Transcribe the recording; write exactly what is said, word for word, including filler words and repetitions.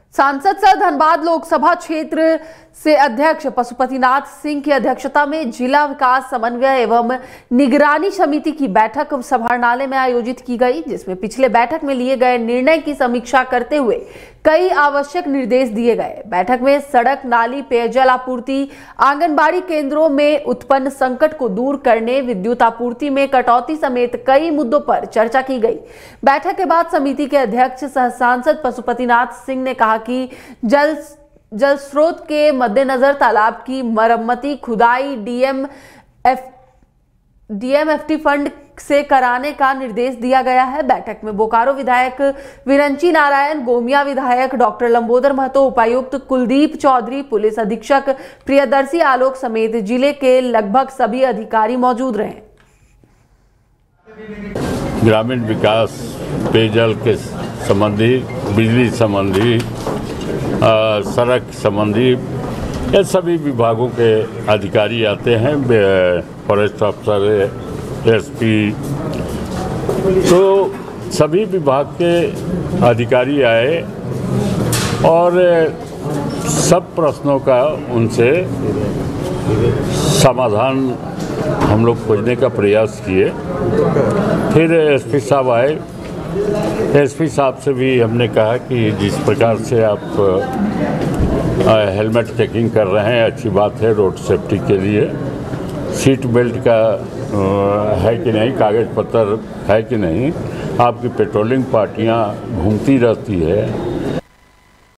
सांसद सह धनबाद लोकसभा क्षेत्र से अध्यक्ष पशुपतिनाथ सिंह की अध्यक्षता में जिला विकास समन्वय एवं निगरानी समिति की बैठक समाहरणालय में आयोजित की गई, जिसमें पिछले बैठक में लिए गए निर्णय की समीक्षा करते हुए कई आवश्यक निर्देश दिए गए। बैठक में सड़क, नाली, पेयजल आपूर्ति, आंगनबाड़ी केंद्रों में उत्पन्न संकट को दूर करने, विद्युत आपूर्ति में कटौती समेत कई मुद्दों पर चर्चा की गई। बैठक के बाद समिति के अध्यक्ष सह सांसद पशुपतिनाथ सिंह ने कहा कि जल जल स्रोत के मद्देनजर तालाब की मरम्मती, खुदाई डीएम एफ डीएमएफटी फंड से कराने का निर्देश दिया गया है। बैठक में बोकारो विधायक विरंची नारायण, गोमिया विधायक डॉक्टर लंबोदर महतो, उपायुक्त कुलदीप चौधरी, पुलिस अधीक्षक प्रियदर्शी आलोक समेत जिले के लगभग सभी अधिकारी मौजूद रहे। ग्रामीण विकास, पेयजल के संबंधी, बिजली संबंधी, सड़क संबंधी, ये सभी विभागों के अधिकारी आते हैं, फॉरेस्ट अफसर, एसपी, तो सभी विभाग के अधिकारी आए और सब प्रश्नों का उनसे समाधान हम लोग खोजने का प्रयास किए। फिर एसपी साहब आए। एसपी साहब से भी हमने कहा कि जिस प्रकार से आप हेलमेट चेकिंग कर रहे हैं, अच्छी बात है रोड सेफ्टी के लिए। सीट बेल्ट का आ, है कि नहीं, कागज़ पत्र है कि नहीं, आपकी पेट्रोलिंग पार्टियां घूमती रहती है,